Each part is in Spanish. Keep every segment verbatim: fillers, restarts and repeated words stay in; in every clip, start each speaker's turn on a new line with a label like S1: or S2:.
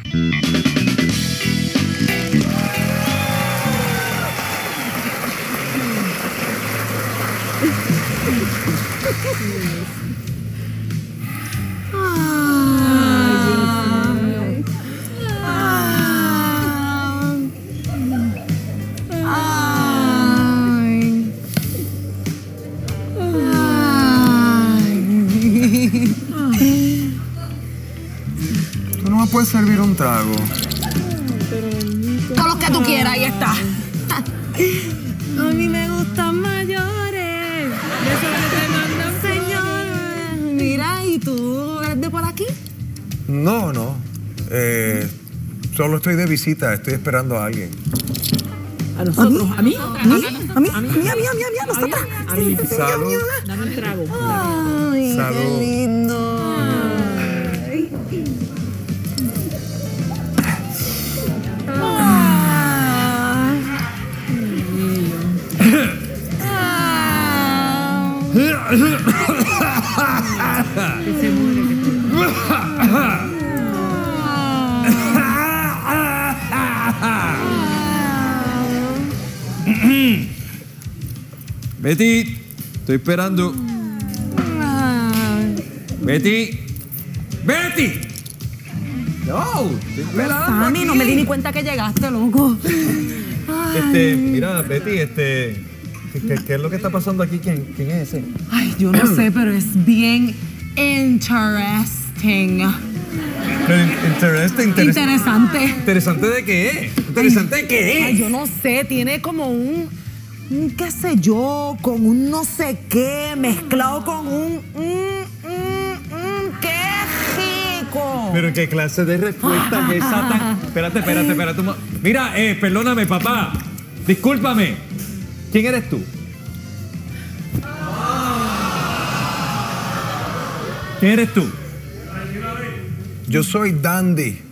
S1: Tú no me puedes servir un trago.
S2: Todo lo que tú quieras, ahí está.
S3: A mí me gustan mayores. De esos que te mandan señores.
S2: Mira, ¿y tú eres de por aquí?
S1: No, no. Eh, solo estoy de visita, estoy esperando a alguien.
S3: ¿A nosotros? ¿A mí?
S2: ¿A mí? ¿A mí? ¿A mí? ¿A mí? ¿A mí? ¿A mí? ¿A nosotras?
S3: A mí.
S1: Salud.
S3: Dame un trago.
S2: Ay,
S1: Salud.
S2: qué lindo.
S3: Que se muere.
S4: Betty, estoy esperando. Betty. Betty. No, estoy esperando.
S2: Sammy, no me di ni cuenta que llegaste, loco.
S4: Este, mira, Betty, este, ¿qué, qué, qué es lo que está pasando aquí? ¿Quién, quién es ese?
S2: Ay, yo no sé, pero es bien interesting.
S4: Interesante,
S2: Interesante.
S4: ¿Interesante de qué? ¿Interesante de qué?
S2: Ay, yo no sé, tiene como un, un qué sé yo, con un no sé qué, mezclado con un, un, un, un qué rico.
S4: Pero qué clase de respuesta es esa tan... Espérate, espérate, espérate. un mo- Mira, eh, perdóname, papá. Discúlpame. ¿Quién eres tú? ¿Quién eres tú?
S1: Yo soy Dandy.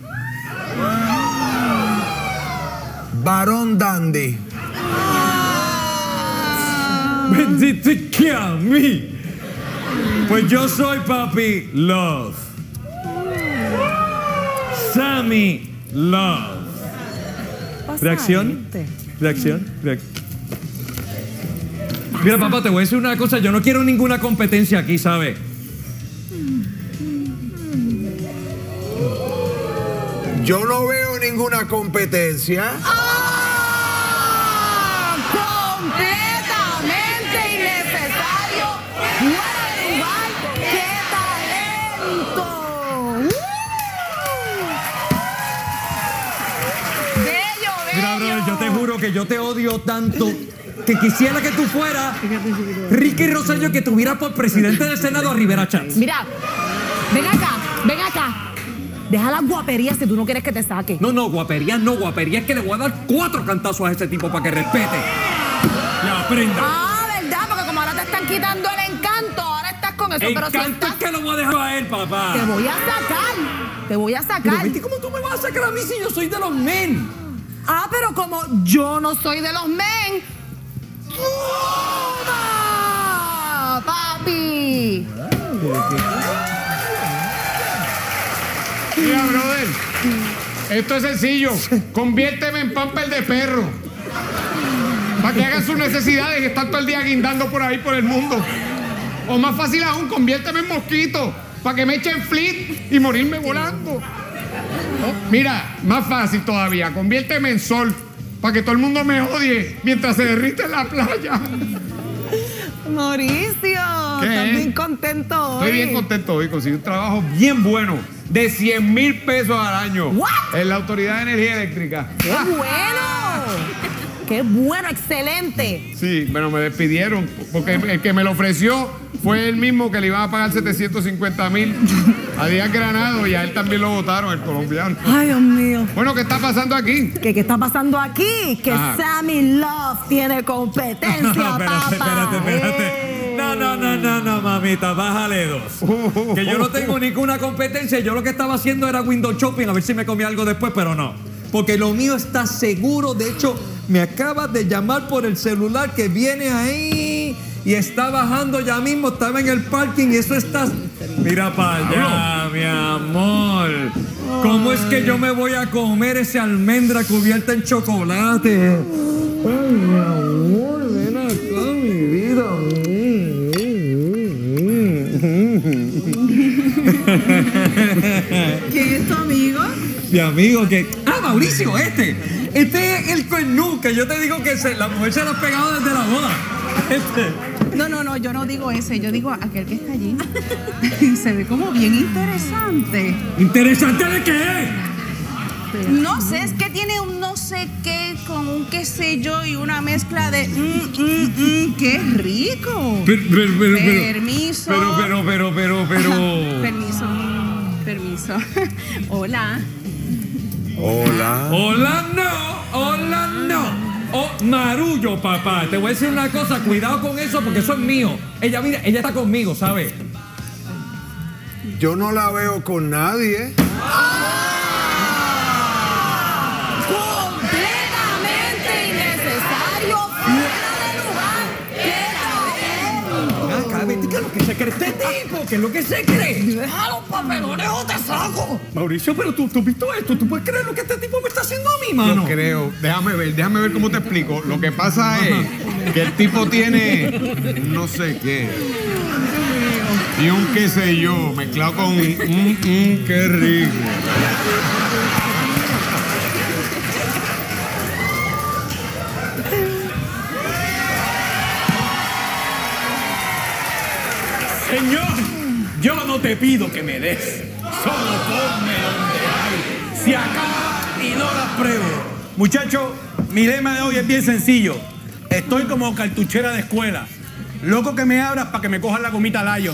S1: Varón Dandy.
S4: Bendito que a mí. Pues yo soy papi Love. Sammy Love. ¿Reacción? ¿Reacción? Reacción. Mira, papá, te voy a decir una cosa. Yo no quiero ninguna competencia aquí, ¿sabes?
S1: Yo no veo ninguna competencia.
S2: ¡Ah! ¡Completamente innecesario! ¡Fuera de lugar! ¡Qué talento! ¡Uh! ¡Bello, bello!
S4: Mira, brother, yo te juro que yo te odio tanto que quisiera que tú fueras Ricky Rosselló, que tuviera por presidente del Senado a Rivera Chats.
S2: Mira, ven acá, ven acá. Deja las guaperías si tú no quieres que te saque.
S4: No, no, guapería no, guapería es que le voy a dar cuatro cantazos a ese tipo para que respete. Ya, aprenda.
S2: Ah, ¿verdad? Porque como ahora te están quitando el encanto, ahora estás con eso. Pero si
S4: Encanto
S2: estás...
S4: es que lo voy a dejar a él, papá.
S2: Te voy a sacar. Te voy a
S4: Pero,
S2: sacar.
S4: Betty, ¿cómo tú me vas a sacar a mí si yo soy de los men?
S2: Ah, pero como yo no soy de los men. ¡Toma! ¡Papi!
S5: Mira, brother, esto es sencillo. Conviérteme en pamper de perro. Para que hagan sus necesidades y están todo el día guindando por ahí por el mundo. O más fácil aún, conviérteme en mosquito. Para que me echen flit y morirme volando. Oh, mira, más fácil todavía. Conviérteme en sol. Para que todo el mundo me odie mientras se derrite en la playa.
S2: Mauricio,
S5: ¿Qué?
S2: estás bien contento hoy.
S5: Estoy bien contento hoy. Conseguí un trabajo bien bueno. De cien mil pesos al año.
S2: What?
S5: En la Autoridad de Energía Eléctrica.
S2: ¡Qué bueno! ¡Qué bueno! ¡Excelente!
S5: Sí, bueno, me despidieron porque el que me lo ofreció fue el mismo que le iba a pagar setecientos cincuenta mil a Díaz Granado y a él también lo votaron, el colombiano.
S2: Ay, Dios mío.
S5: Bueno, ¿qué está pasando aquí?
S2: ¿Qué, qué está pasando aquí? Que
S5: Ajá.
S2: Sammy Love tiene competencia,
S4: No, no, espérate,
S2: papá.
S4: espérate, espérate.
S2: Eh.
S4: No, no, no, no, no, mamita, bájale dos. Que yo no tengo ninguna competencia. Yo lo que estaba haciendo era window shopping, a ver si me comía algo después, pero no. Porque lo mío está seguro. De hecho, me acabas de llamar por el celular que viene ahí y está bajando ya mismo. Estaba en el parking y eso está Mira para allá, mi amor. ¿Cómo es que yo me voy a comer esa almendra cubierta en chocolate? Ay, mi amor, ven acá, mi vida.
S2: ¿Quién es tu amigo?
S4: Mi amigo que... Ah, Mauricio, este. Este es el cuernú, que yo te digo que se, la mujer se lo ha pegado desde la boda. Este.
S2: No, no, no, yo no digo ese, yo digo aquel que está allí. Se ve como bien interesante.
S4: ¿Interesante de qué?
S2: No sé, es que tiene un no sé qué con un qué sé yo y una mezcla de mm, mm, mm, qué rico.
S4: Pero, pero, pero, pero,
S2: Permiso.
S4: Pero, pero, pero, pero, pero.
S2: Permiso. Permiso. Hola.
S1: Hola.
S4: Hola, no. Hola, no. Oh, marullo, papá. Te voy a decir una cosa. Cuidado con eso porque eso es mío. Ella, mira, ella está conmigo, ¿sabes?
S1: Yo no la veo con nadie.
S2: Completamente innecesario. Fuera de lugar. Queda él.
S4: Acá, vete, ¿qué es lo que se cree este tipo? ¿Qué es lo que se cree? Deja los papelones o te saco. Mauricio, pero tú, tú has visto esto. ¿Tú puedes creer lo que este tipo me está haciendo a mí, mano?
S5: Yo creo. Déjame ver, déjame ver cómo te explico. Lo que pasa es que el tipo tiene no sé qué. Y un qué sé yo, mezclado con un mm, mm, qué rico.
S6: Señor, yo no te pido que me des, solo ponme donde hay. Si acaba y no la pruebo. Muchachos, mi lema de hoy es bien sencillo. Estoy como cartuchera de escuela. Loco que me abras para que me cojan la gomita Lion.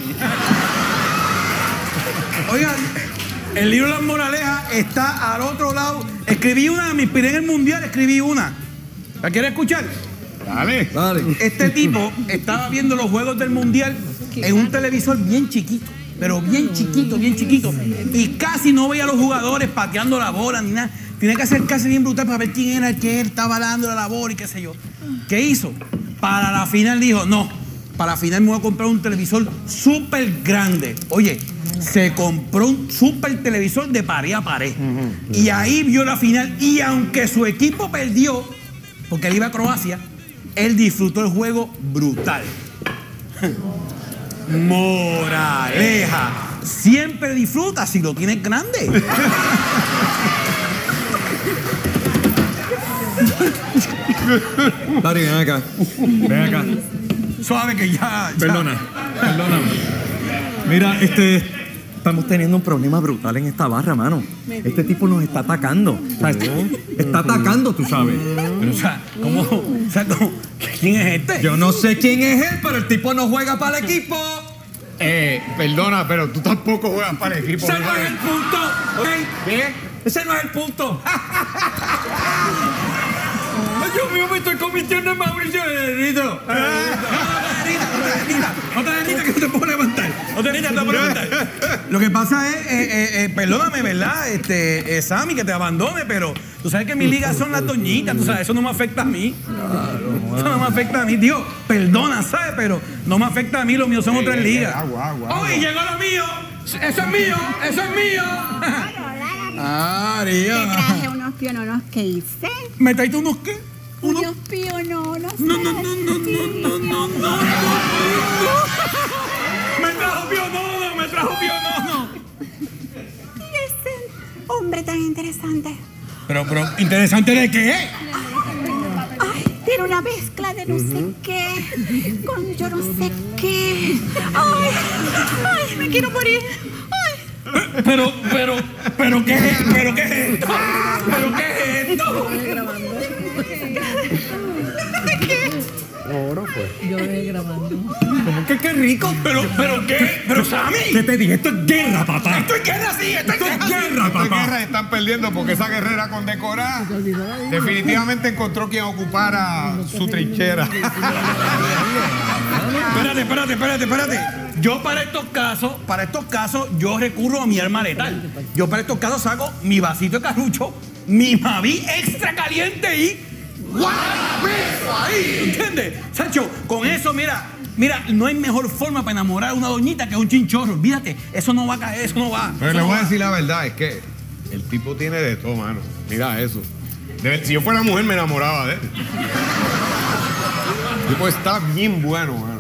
S6: Oigan, el libro Las Moralejas está al otro lado. Escribí una, me inspiré en el mundial, escribí una. ¿La quieres escuchar?
S5: Dale.
S4: Dale.
S6: Este tipo estaba viendo los juegos del mundial en un televisor bien chiquito, pero bien chiquito, bien chiquito. Y casi no veía a los jugadores pateando la bola ni nada. Tenía que acercarse bien brutal para ver quién era el que él estaba dando la bola y qué sé yo. ¿Qué hizo? Para la final dijo, no, para la final me voy a comprar un televisor súper grande. Oye, se compró un súper televisor de pared a pared. Y ahí vio la final. Y aunque su equipo perdió, porque él iba a Croacia, él disfrutó el juego brutal. Moraleja. Siempre disfruta si lo tienes grande.
S4: Dari, ven acá. Ven acá.
S6: Suave que ya... ya.
S4: Perdona. Perdóname. Mira, este... Estamos teniendo un problema brutal en esta barra, mano. Este tipo nos está atacando. O sea, está atacando, tú sabes.
S6: Pero, o sea, ¿cómo? O sea, ¿cómo? ¿Quién es este?
S4: Yo no sé quién es él, pero el tipo no juega para el equipo.
S5: Eh, perdona, pero tú tampoco juegas para el equipo.
S4: Ese no es el punto, ¿ok?
S5: ¿Qué?
S4: Ese no es el punto. Ay, Dios mío, me estoy convirtiendo en Mauricio Nerito.
S6: No te derritas que no te puedo levantar. No te derritas, no te puedo levantar. Lo que pasa es, eh, eh, eh, perdóname, ¿verdad? Este, eh, Sammy, que te abandone, pero tú sabes que mis ligas son las doñitas, tú sabes, eso no me afecta a mí. Eso no me afecta a mí, tío. Perdona, ¿sabes? Pero no me afecta a mí, lo mío son otras ligas.
S5: Agua, agua.
S6: ¡Uy, llegó lo mío! ¡Eso es mío! ¡Eso es mío! Ah,
S7: Te
S6: María.
S7: traje unos piononos que hice.
S6: ¿Me traiste unos qué? Unos...
S7: Unos piononos.
S6: No, no, no, no, no, no, no, no. Me trajo pionono, me trajo pionono.
S7: Y ese hombre tan interesante.
S6: Pero, pero, ¿interesante de qué?
S7: Ay, tiene una mezcla de no sé qué con yo no sé qué. Ay, ay, me quiero morir. Ay.
S6: Pero, pero, pero, ¿qué es? ¿Pero qué es esto? ¿Pero qué es esto?
S1: Oro fue.
S2: Yo lo voy grabando.
S4: ¿Cómo que qué rico?
S6: Pero, pero, ¿qué? Pero, Sammy.
S4: ¿Qué te dije? Esto es guerra, papá.
S6: Esto es guerra, sí, esto es
S4: Esto es
S6: guerra.
S4: guerra,
S5: Estas
S4: papá.
S5: guerras están perdiendo porque esa guerrera condecorada definitivamente encontró quien ocupara su trinchera.
S6: Espérate, espérate, espérate, espérate. Yo para estos casos, para estos casos, yo recurro a mi arma letal. Yo para estos casos saco mi vasito de carrucho, mi Maví extra caliente y... ¡guau! ¡Beso ahí! ¿Entiendes? Sancho, con eso, mira, Mira, no hay mejor forma para enamorar a una doñita que un chinchorro. Olvídate, eso no va a caer, eso no va.
S5: Pero
S6: eso
S5: le
S6: no
S5: voy a
S6: va.
S5: decir la verdad, es que el tipo tiene de todo, mano. Mira eso. De- si yo fuera mujer, me enamoraba de él. El tipo está bien bueno, mano.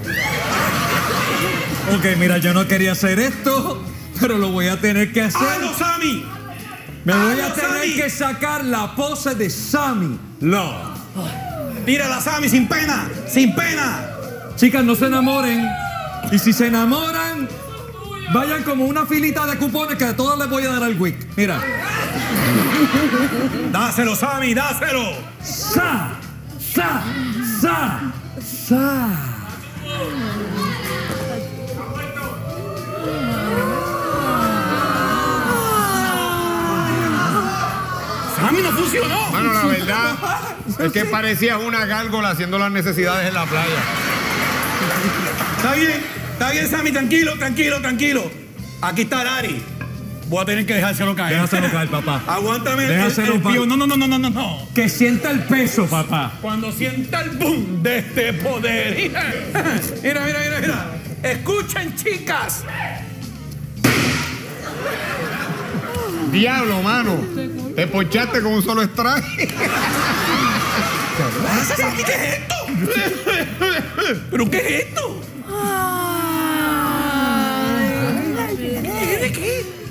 S4: Ok, mira, yo no quería hacer esto, pero lo voy a tener que hacer.
S6: ¡Hazlo, Sammy!
S4: Me voy
S6: ¡Hazlo,
S4: a tener
S6: Sammy!
S4: que sacar la pose de Sammy Love.
S6: Tírala, Sammy, sin pena, sin pena.
S4: Chicas, no se enamoren. Y si se enamoran, vayan como una filita de cupones que a todas les voy a dar al week. Mira.
S6: Dáselo, Sammy, dáselo.
S4: Sa, sa, sa, sa.
S6: Sammy no funcionó.
S5: Mano, la verdad es que parecías una gárgola haciendo las necesidades en la playa.
S6: Está bien, está bien, Sammy, tranquilo, tranquilo, tranquilo. Aquí está Lari. Voy a tener que dejárselo caer.
S4: Déjaselo caer, papá.
S6: Aguántame el,
S4: Déjaselo,
S6: el
S4: pa-
S6: pío. No, no, no, no, no, no, no.
S4: Que sienta el peso, papá.
S6: Cuando sienta el boom de este poder. Mira, mira, mira, mira. Escuchen, chicas.
S5: Diablo, mano. Te ponchaste con un solo strike.
S6: ¿Qué es esto? ¿Pero qué es esto? ¿De qué?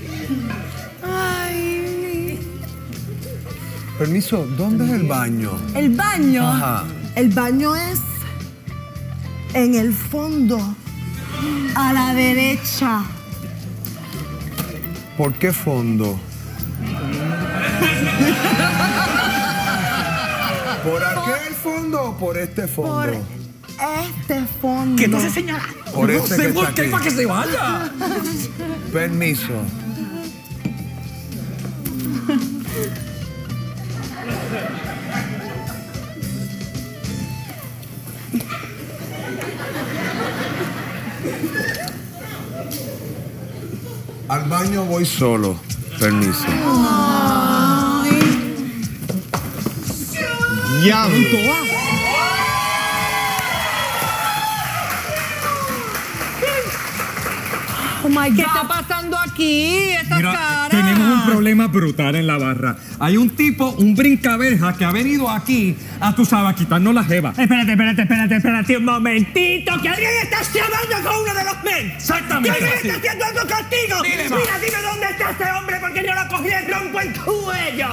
S1: Permiso, ¿dónde es el baño?
S2: El baño.
S1: Ajá.
S2: El baño es en el fondo, a la derecha.
S1: ¿Por qué fondo? ¿Por aquel fondo o por este fondo?
S2: Por este fondo.
S6: ¿Qué estás señalando?
S1: Por
S4: No
S1: este
S4: sé
S1: que
S4: por
S1: está
S4: qué,
S1: aquí.
S4: para que se vaya.
S1: Permiso. Al baño voy solo. Permiso.
S5: Diablo.
S2: Oh my
S3: ¿Qué
S2: God.
S3: está pasando aquí? Estas
S4: Mira,
S3: caras.
S4: tenemos un problema brutal en la barra. Hay un tipo, un brincaverja, que ha venido aquí a, tú sabes, a quitarnos la jeva.
S3: Espérate, espérate, espérate, espérate un momentito. Que alguien está hablando con uno de los men.
S4: Exactamente
S3: Que alguien
S4: así.
S3: está haciendo algo contigo.
S6: Dile, ma.
S3: Mira, dime dónde está este hombre porque yo lo cogí el tronco en cuello.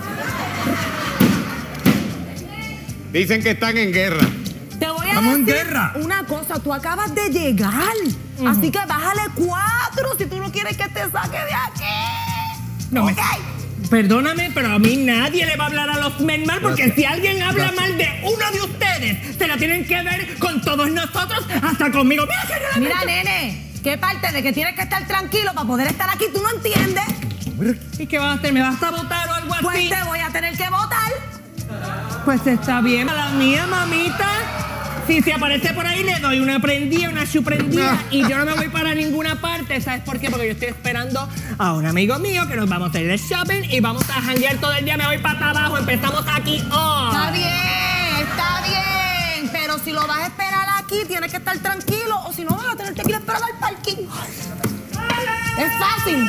S5: Dicen que están en guerra.
S2: Te voy a
S4: Estamos en
S2: decir
S4: guerra.
S2: una cosa, tú acabas de llegar. Así que bájale cuatro si tú no quieres que te saque de aquí.
S3: No me-
S2: Ok.
S3: Perdóname, pero a mí nadie le va a hablar a los men mal porque si alguien habla mal de uno de ustedes, se la tienen que ver con todos nosotros, hasta conmigo. Mira, que yo la
S2: Mira, nene, ¿qué parte de que tienes que estar tranquilo para poder estar aquí tú no entiendes?
S3: ¿Y qué vas a hacer? ¿Me vas a botar o algo así?
S2: Pues te voy a tener que votar.
S3: Pues está bien. A la mía, mamita, si se aparece por ahí, le doy una prendida, una chuprendida y yo no me voy para ninguna parte. ¿Sabes por qué? Porque yo estoy esperando a un amigo mío que nos vamos a ir de shopping y vamos a janguear todo el día. Me voy para abajo. Empezamos aquí hoy.
S2: Está bien, está bien. Pero si lo vas a esperar aquí, tienes que estar tranquilo o si no vas a tener que ir a esperar al parking. Es fácil.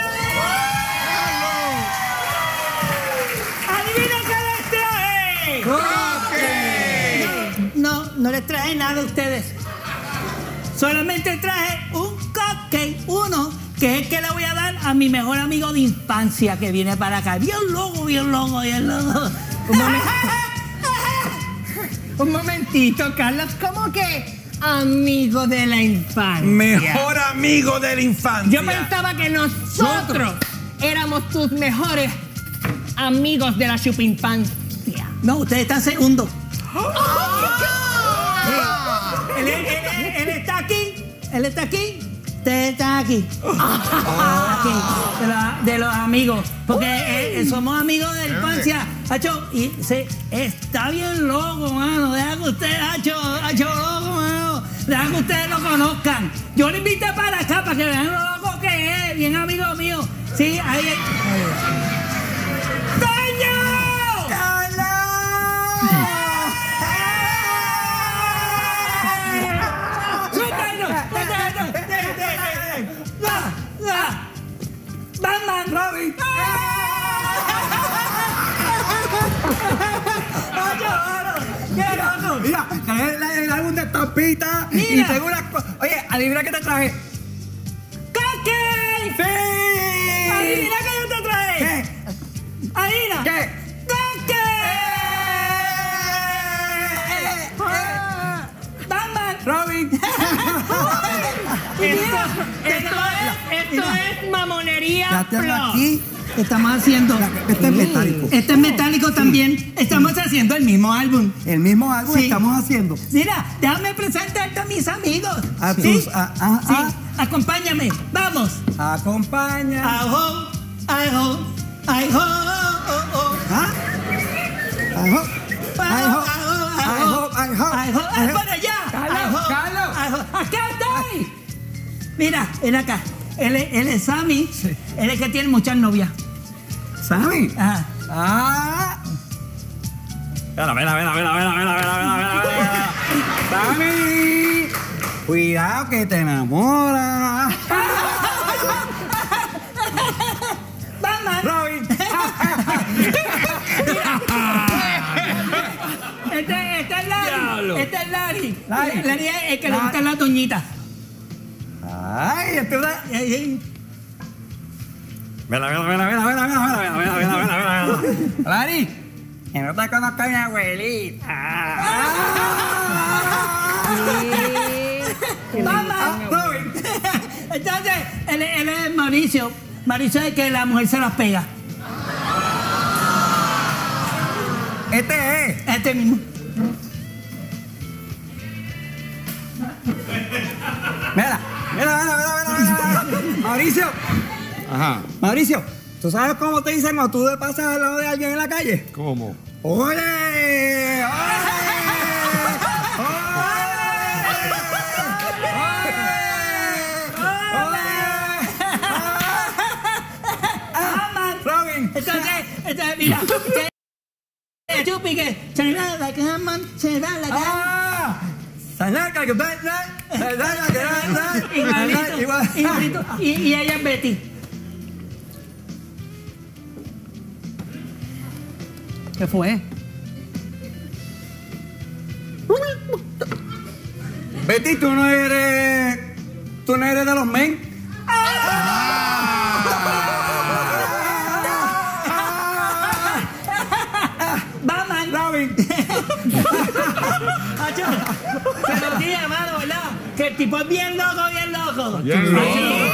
S3: ¡Adivina qué les traje! No, no les traje nada a ustedes. Solamente traje un cupcake, uno, que es el que le voy a dar a mi mejor amigo de infancia que viene para acá. Bien loco, bien loco, bien loco. Un, momen- Un momentito, Carlos, ¿cómo que amigo de la infancia?
S6: Mejor amigo de la infancia.
S3: Yo pensaba que nosotros éramos tus mejores amigos de la chupinfancia. No, ustedes están segundos. Él, él- él- él está aquí, él está aquí, ustedes están aquí. Aquí, de, los- de los amigos. Porque eh, eh, somos amigos de la infancia. Hacho, y se, está bien loco, mano. Deja que ustedes, Hacho, Hacho, loco, mano. Deja que ustedes lo conozcan. Yo lo invité para acá para que vean lo loco que es. Bien amigo mío. Sí, ahí. ahí. ¡Toño!
S8: Mira, traje el, el álbum de Estampita. Y
S3: Mira.
S8: tengo una cosa. Oye, adivina qué te traje.
S3: ¡Cake!
S8: ¡Sí!
S3: ¡Adivina qué yo te traje!
S8: ¿Qué?
S3: ¡Adivina!
S8: ¿Qué?
S3: ¡Cake! ¡Batman!
S8: Robin.
S3: Esto, esto es, esto es mamonería
S8: Ya tengo
S3: plus.
S8: aquí.
S3: Estamos haciendo.
S8: Este es metálico.
S3: Este es metálico también. Estamos haciendo el mismo álbum.
S8: El mismo álbum
S3: Sí.
S8: estamos haciendo.
S3: Mira, déjame presentarte a mis amigos.
S8: A
S3: ¿Sí?
S8: tus- a- a-
S3: Sí,
S8: a-
S3: acompáñame. Vamos.
S8: Acompaña.
S3: Ajo, ajo, ajo, oh, oh.
S8: ¿Ah? I hope. I hope. I
S3: Ajo,
S8: hope. I hope.
S3: ajo,
S8: I
S3: ah,
S8: hope.
S3: para allá.
S8: Carlos,
S3: Ajo,
S8: Carlos.
S3: ajo. Acá estoy. Mira, ven acá. Él, es- él es Sammy. Él es que tiene muchas novias.
S8: Sammy.
S3: Ajá.
S8: Ah.
S4: Mira, mira, mira, mira, mira, mira, mira, mira, mira, mira.
S8: Sammy. Cuidado que te enamoras.
S3: Batman.
S8: Robin.
S3: Este, este es Larry.
S4: Diablo.
S3: Este es Larry.
S8: Larry.
S3: Larry es el que le
S8: Larry.
S3: gustan las doñitas.
S8: Ay, este es una-
S3: Ey, ey.
S4: Mira, mira, mira, mira, mira, mira, mira, mira, mira, mira, mira, mira.
S8: Larry, que no te conozco a mi abuelita.
S3: Batman.
S8: Robin.
S3: Entonces, él, él es Mauricio. Mauricio es que la mujer se las pega.
S8: Este es.
S3: Este mismo.
S8: Mira, mira, mira, mira, mira, mira. Mauricio.
S5: Ajá.
S8: Mauricio, ¿tú sabes cómo te dicen cuando tú te pasas al lado de alguien en la calle?
S5: ¿Cómo?
S8: ¡Ole! ¡Ole!
S3: Batman.
S8: Robin.
S3: Entonces, entonces mira. que- Chupi que se da la cama, se da la cama.
S8: ¡Ah! Sanaka, que va, Sanaka, que va,
S3: Igualito,
S8: igual.
S3: igualito. Y, y ella es Betty.
S2: ¿Qué fue?
S8: Betty, tú no eres. Tú no eres de los men.
S3: Batman.
S8: Robin.
S3: Acho, se los dije, hermano, ¿verdad? Que el tipo es bien loco, bien loco.
S5: Bien loco.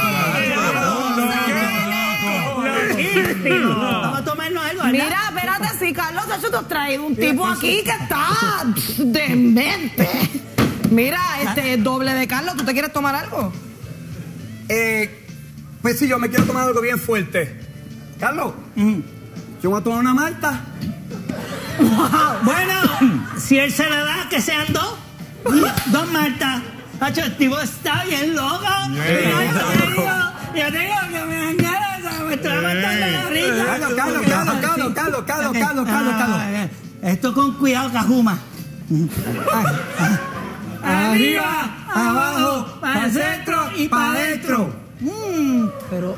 S3: Loquísimo. Vamos a tomarnos algo, ¿verdad?
S2: Mira, espérate, si Carlos, de hecho te has traído un tipo aquí que está demente. Mira, este doble de Carlos, ¿tú te quieres tomar algo?
S8: Eh, pues sí, yo me quiero tomar algo bien fuerte. Carlos, yo voy a tomar una malta.
S3: Bueno, si él se la da, que sean dos. Dos Marta. Hacho, el tipo está bien loco.
S5: Bien
S3: Yo
S5: loco.
S3: tengo, yo tengo que me dan ganas, me estoy matando la risa.
S8: Carlos, Carlos, Carlos, Carlos, Carlos, Carlos, Carlos, Carlos, Carlos.
S3: Ah, Esto con cuidado, Cajuma. Arriba, abajo, para el centro y para adentro. Mm, pero.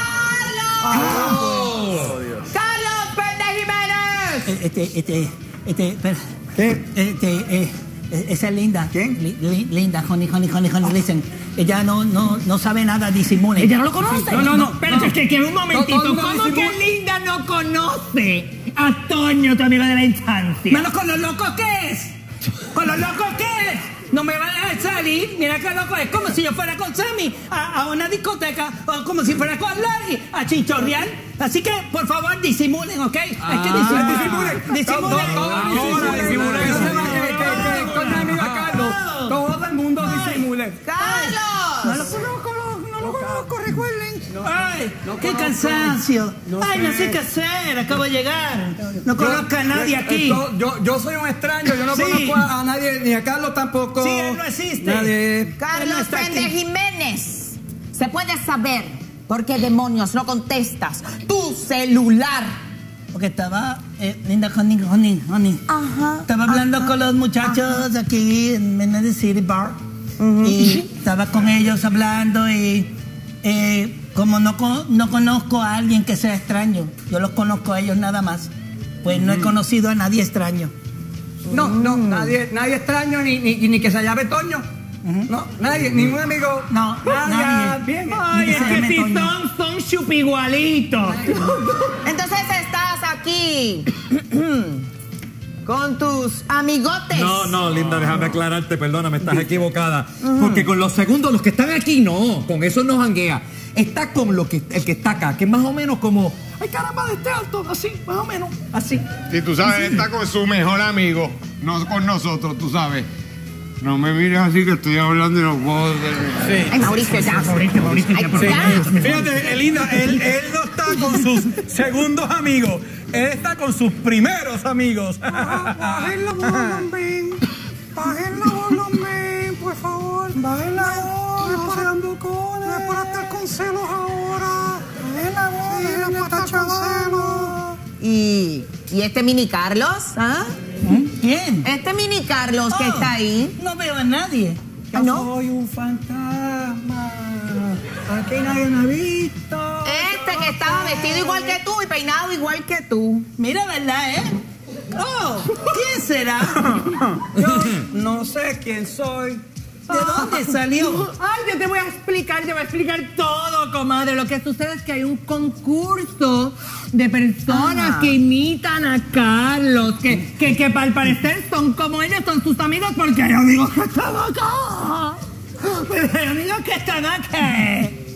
S2: ¡Carlos Pérez Jiménez!
S3: Eh, Este, este, este, espera.
S8: ¿Qué?
S3: Este, eh, eh, esa es Linda.
S8: ¿Quién?
S3: Li- li- Linda, honey, honey, honey, honey, listen. Ella no, no, no sabe nada, disimule.
S2: ¿Ella no lo conoce?
S3: No, no, no. Espérate, que, que un momentito.
S8: No, no, no,
S3: ¿Cómo que
S8: disimule.
S3: Linda no conoce a Toño, tu amigo de la infancia? Bueno, con lo loco que es. Con lo loco que es. No me va a dejar salir. Mira qué loco es. Como si yo fuera con Sammy a, a una discoteca. O como si fuera con Larry a chinchorrear. Así que, por favor, disimulen, ¿ok? Hay que disimulen.
S8: disimulen.
S3: Disimulen.
S8: Ahora, disimulen. No se va, que- que- que con mi amigo Carlos, todo el mundo disimule.
S3: No
S2: ¡Carlos!
S3: lo conozco, no, no lo conozco, recuerden. Ay, qué cansancio. Ay, no sé qué hacer, acabo de llegar. No conozco a nadie aquí.
S8: Esto- yo, yo soy un extraño, yo no
S3: Sí.
S8: conozco a, a nadie, ni a Carlos tampoco.
S3: Sí, él no existe.
S8: Nadie.
S3: Él no
S2: Carlos
S3: está aquí.
S2: Pérez Jiménez. ¿Se puede saber por qué demonios no contestas tu celular?
S3: Porque estaba, eh, Linda, honey, honey, honey.
S2: Ajá.
S3: Estaba hablando con los muchachos aquí en Menendez City Bar. Y estaba con ellos hablando y eh, como no, co- no conozco a alguien que sea extraño, yo los conozco a ellos nada más, pues no he conocido a nadie extraño.
S8: No, no, nadie, nadie extraño ni, ni, ni que se llame Toño. No, nadie, ningún amigo.
S3: No,
S8: nadie.
S3: nadie.
S8: Bien.
S3: Ay, es que si
S2: Toño.
S3: son, son chupigualitos.
S2: Entonces estás aquí con tus amigotes.
S4: No, no, Linda, déjame aclararte, perdóname, estás equivocada. Porque con los segundos, los que están aquí, no, con eso no janguea. Está con lo que, el que está acá, que es más o menos como, ay caramba, de este alto, así, más o menos, así.
S5: Si tú sabes, él está con su mejor amigo, no con nosotros, tú sabes. No me mires así que estoy hablando y no puedo hacer.
S2: Ay, Mauricio, ya.
S3: Mauricio, Mauricio, ya, por
S2: Ya.
S3: favor.
S6: Fíjate, Elinda, él, él no está con sus segundos amigos, él está con sus primeros amigos.
S8: Bajen la volumen. Bajen la volumen, por favor. Bajen la voz. No sean bucones. No es para estar con celos ahora. Bajen la voz. No es para estar con celos.
S2: ¿Y, ¿Y este mini Carlos? ¿Ah?
S3: ¿Quién?
S2: Este mini Carlos que
S3: Oh,
S2: está ahí.
S3: No veo a nadie.
S2: Ah, ¿no?
S8: Soy un fantasma. Aquí nadie me ha visto.
S2: Este que estaba vestido igual que tú y peinado igual que tú.
S3: Mira, ¿verdad, eh? Oh, ¿quién será?
S8: Yo no sé quién soy.
S3: ¿De dónde salió?
S9: Ay, yo te voy a explicar, te voy a explicar todo, comadre. Lo que sucede es que hay un concurso de personas
S2: Ajá.
S9: que imitan a Carlos, que, que, que al parecer son como ellos, son sus amigos, porque hay amigos que están acá. Pero hay amigos que están aquí.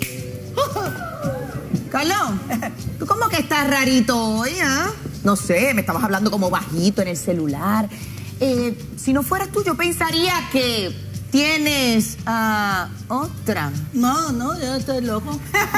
S2: Carlos, tú como que estás rarito hoy, ¿ah? No sé, me estabas hablando como bajito en el celular. Eh, si no fueras tú, yo pensaría que tienes a otra.
S3: No, no, yo estoy loco.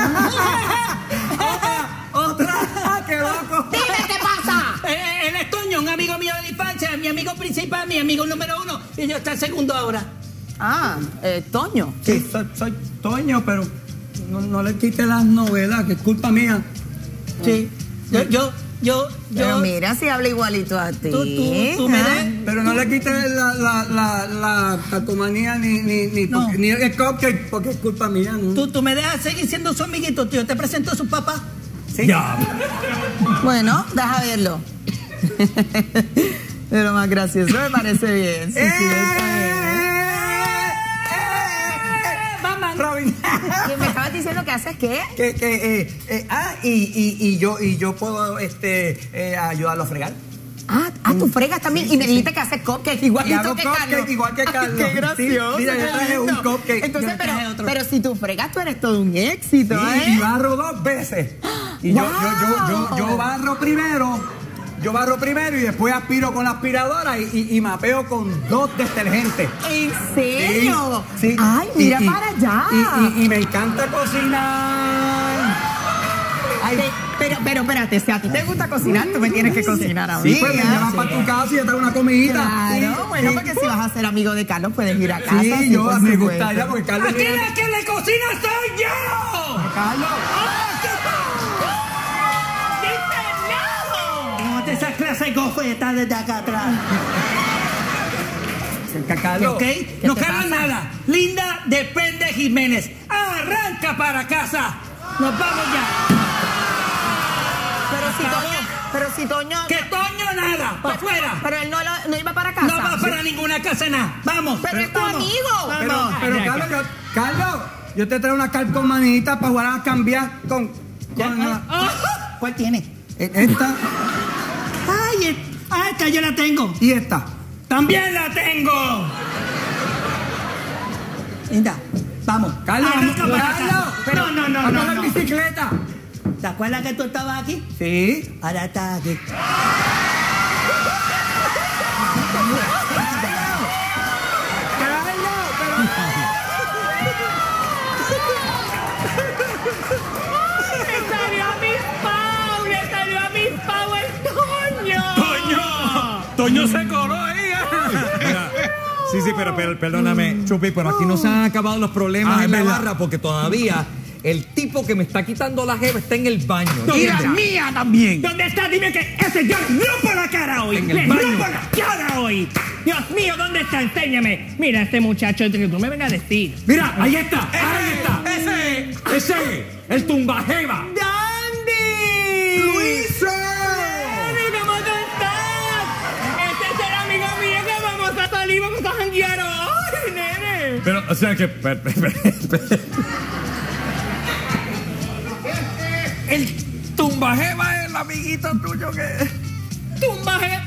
S8: Otra. ¡Qué loco!
S2: ¡Dime qué pasa!
S3: Eh, él es Toño, un amigo mío de la infancia, mi amigo principal, mi amigo número uno, y yo está el segundo ahora.
S2: Ah, eh, Toño.
S8: Sí, soy, soy Toño, pero no, no le quite las novelas, que es culpa mía.
S3: Sí. Yo, yo, yo,
S2: Pero
S3: yo.
S2: mira si habla igualito a ti.
S3: Tú, tú, tú me
S2: ¿ah?
S3: des.
S8: Pero no le quite la, la, la, la calcomanía ni, ni, ni,
S3: No.
S8: porque- ni el cupcake, porque es culpa mía, ¿no?
S3: Tú, tú me dejas seguir siendo su amiguito, tío. Te presento a su papá.
S8: Sí.
S4: Ya.
S2: Bueno, deja verlo. Pero más gracioso me parece bien. Sí, sí, está bien.
S3: Mamá.
S8: Robin.
S2: ¿Y me estabas diciendo que haces qué?
S8: que, que, eh, eh, ah, y, y, y yo, y yo puedo este, eh, ayudarlo a fregar.
S2: Ah, ah, tú fregas también. Y me dijiste que haces cupcake
S8: Y
S2: igualito
S8: hago
S2: que
S8: cupcake
S2: Carlos.
S8: igual que
S2: Ay,
S8: Carlos.
S2: qué gracioso.
S8: Sí, mira, yo
S2: qué
S8: traje un
S2: lindo.
S8: cupcake.
S2: Entonces,
S3: Yo
S2: pero,
S3: traje otro.
S2: pero si tú fregas, tú eres todo un éxito,
S8: Sí,
S2: ¿eh?
S8: y barro dos veces. Y yo, yo, yo, yo, yo barro primero. Yo barro primero y después aspiro con la aspiradora y, y, y mapeo con dos detergentes.
S2: ¿En serio?
S8: Sí, sí.
S2: Ay,
S8: Y-
S2: mira
S8: y-
S2: para allá.
S8: Y, y- y me encanta cocinar. Ay,
S2: Pe- Pero, pero, espérate, si a ti te gusta cocinar, tú me tienes que cocinar a mí.
S8: sí, pues me
S2: ¿ah?
S8: llevas para tu casa y yo te hago una comidita.
S2: Claro,
S8: Sí,
S2: bueno,
S8: sí.
S2: porque si vas a ser amigo de Carlos, puedes ir a casa.
S8: Sí, yo
S2: por
S8: me
S2: supuesto.
S8: gustaría porque Carlos
S3: Aquí
S8: viene-
S3: la que le cocina soy yo.
S8: Carlos.
S3: No te esas clases de gofetas desde acá atrás.
S8: Carlos.
S3: ¿Ok? No cagan nada. Linda depende Jiménez. Arranca para casa. Nos vamos ya.
S2: Pero si Toño, pero si Toño...
S3: Que Toño nada. Para afuera.
S2: Pero él no, lo- no iba para casa.
S3: No va para ninguna casa nada. Vamos.
S2: Pero es tu
S3: vamos.
S2: amigo.
S8: Pero,
S3: Vamos.
S8: pero
S3: Ya,
S8: Carlos, yo, Carlos, yo te traigo una calcomanita para jugar a cambiar con,
S3: ya.
S8: con la-
S3: Ah, ¿cuál tiene?
S8: esta
S3: Ay, eh, ah, esta yo la tengo.
S8: y esta.
S3: También la tengo. Linda, vamos.
S8: Carlos,
S3: Arranca
S8: vamos,
S3: para
S8: Carlos,
S3: casa.
S8: pero
S3: no, no, no,
S8: vamos
S3: no,
S8: a la
S3: no.
S8: bicicleta.
S3: ¿Te acuerdas que tú estabas aquí?
S8: Sí.
S3: Ahora estás aquí.
S9: ¡Le salió a mis pau! ¡Le salió a mis pau el Toño!
S6: ¡Toño! ¡Toño se coló ahí!
S4: Mira, sí, sí, pero, pero perdóname, Chupi, pero aquí no se han acabado los problemas
S6: Ah,
S4: en la
S6: es verdad.
S4: barra porque todavía el tipo que me está quitando la jeva está en el baño.
S6: ¡Y la
S4: ¿entiendes?
S6: mía también!
S3: ¿Dónde está? Dime que ese yo rompo la cara hoy.
S4: En el
S3: Le
S4: baño.
S3: rompo la cara hoy. Dios mío, ¿dónde está? Enséñame.
S9: Mira, este muchacho, que tú me vengas a decir.
S4: Mira, ahí está, ahí está.
S6: ¡Ese!
S4: Ese, el tumbajeva.
S9: ¡Dandy!
S8: ¡Luisa!
S9: ¡Dandy, cómo tú estás! ¡Este es el amigo mío
S4: Pero, o sea que... per- per- per- per- El tumbajeva es el amiguito tuyo que...
S9: ¡Tumbaje!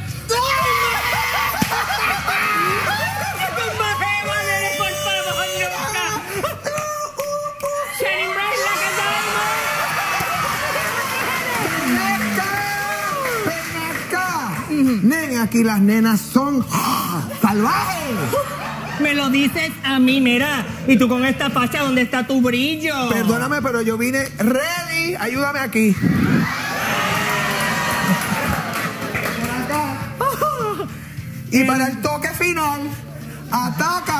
S9: ¡Tumbajeva, nene, por favor, nunca! ¡Shining Bright like a diamond!
S1: Nene, aquí las nenas son ¡ah! salvajes.
S9: Me lo dices a mí, mira. Y tú con esta facha, ¿dónde está tu brillo?
S1: Perdóname, pero yo vine ready. Ayúdame aquí. Por acá. Y para el toque final, ataca